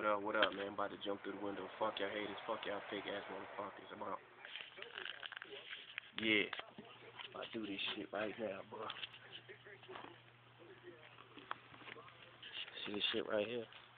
What up, man? About to jump through the window. Fuck y'all haters. Fuck y'all fake ass motherfuckers. I'm out. Yeah. I do this shit right now, bro. See this shit right here?